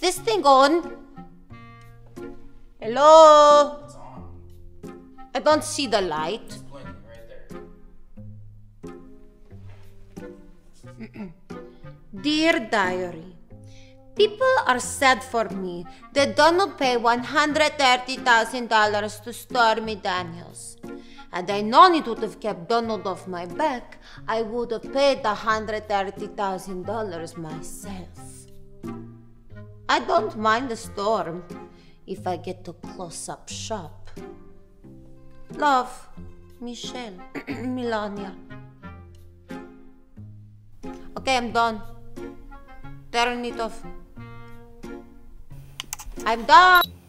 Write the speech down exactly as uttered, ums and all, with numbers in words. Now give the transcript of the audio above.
this thing on? Hello? It's on. I don't see the light. It's blinking right there. Dear Diary, people are sad for me. They don't pay one hundred thirty thousand dollars to Stormy Daniels. Had I known it would have kept Donald off my back, I would have paid the one hundred thirty thousand dollars myself. I don't mind the storm if I get to close up shop. Love, Michelle, Melania. Okay, I'm done. Turn it off. I'm done.